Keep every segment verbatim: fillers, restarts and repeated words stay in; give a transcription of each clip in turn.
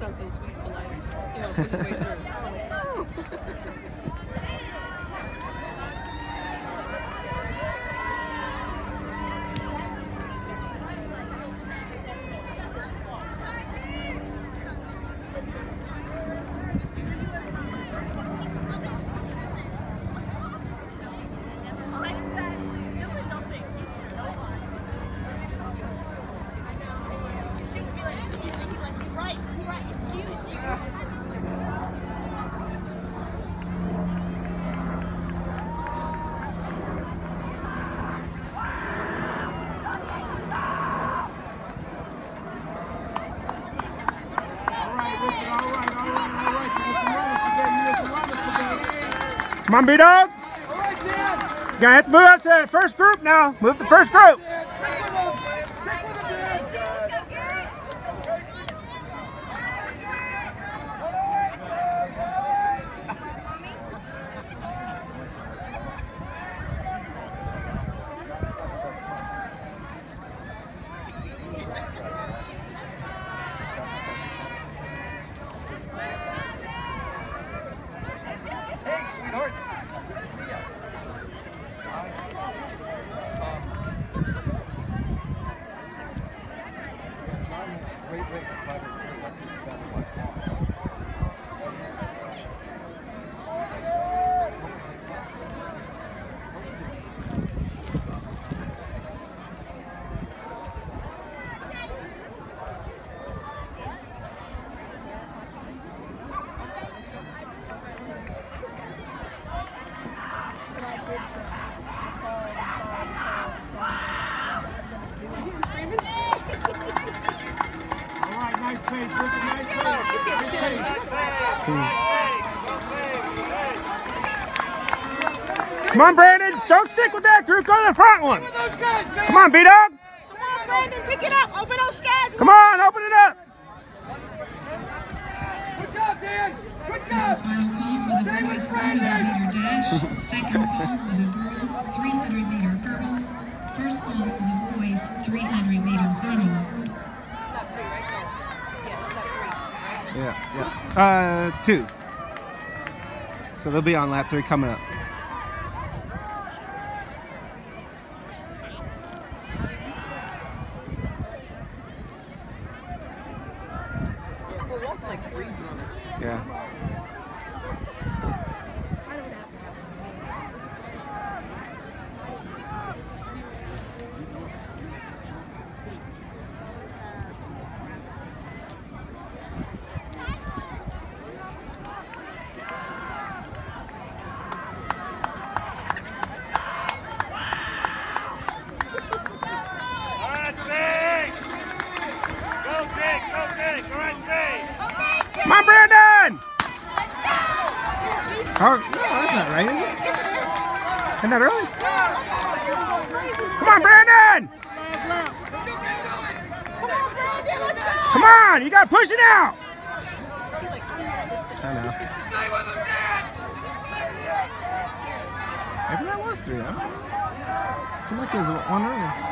something sweet and polite. You know, push his way through. Come on, B-Dog. Gonna have to move out to the first group now. Move the first group. Hey, sweetheart. Good to see you. Um, John, great race at five oh three. That's his best by far. Come on, Brandon. Don't stick with that group. Go to the front one. Come on, B-Dog. Come on, Brandon. Pick it up. Open those strides. Come on, open it up. Good job, Dan. Good This job. is final call for the boys four hundred meter dash. Second call for the girls three hundred meter hurdles. First call for the boys three hundred meter hurdles. Yeah, yeah. Uh, two. So they'll be on lap three coming up. Yeah. Come on, Brandon! Oh, no, that's not right, is it? Isn't that early? Come on, Brandon! Come on, you gotta push it out! I know. Maybe that was three, huh? Seemed like it was one early.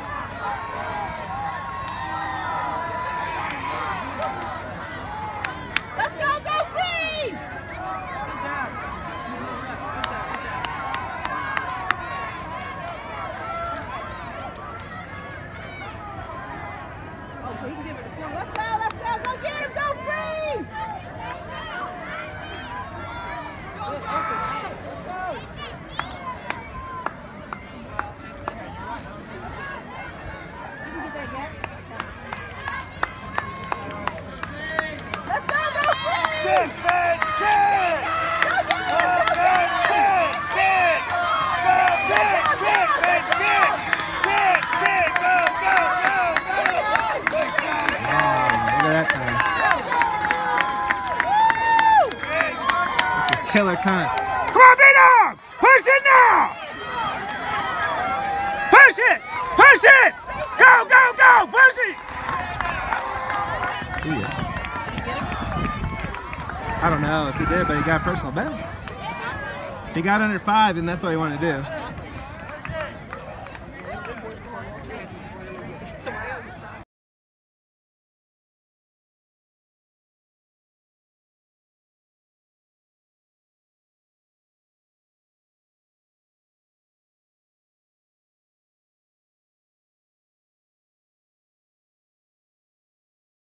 Killer time. Come on, B-Dog! Push it now! Push it! Push it! Go, go, go! Push it! I don't know if he did, but he got personal best. He got under five, and that's what he wanted to do.